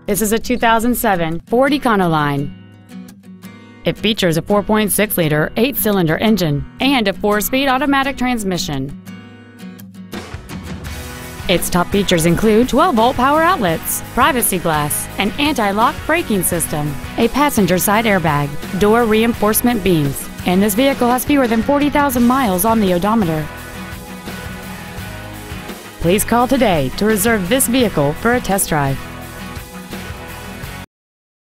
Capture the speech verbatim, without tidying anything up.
This is a two thousand seven Ford Econoline. It features a four point six liter eight-cylinder engine and a four-speed automatic transmission. Its top features include twelve volt power outlets, privacy glass, an anti-lock braking system, a passenger side airbag, door reinforcement beams, and this vehicle has fewer than forty thousand miles on the odometer. Please call today to reserve this vehicle for a test drive.